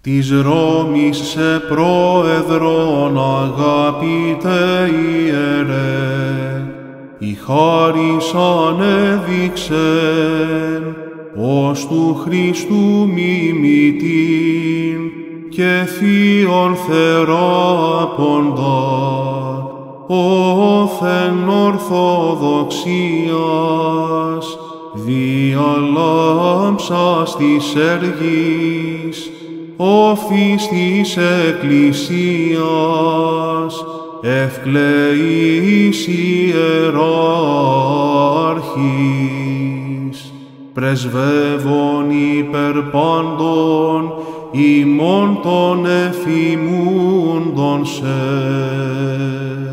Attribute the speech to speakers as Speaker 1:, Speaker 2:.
Speaker 1: της Ρώμης σε πρόεδρον αγαπητέ Ιερέ, η χάρις ανέδειξεν, ως του Χριστού μιμητήν και θείον θεράποντα, όθεν ορθοδοξίας, διαλάμψας της έργης, όφθης της Εκκλησίας, ευκλαιής ιεράρχης, πρεσβεύων υπερ πάντων, ημών των εφημούντων σε.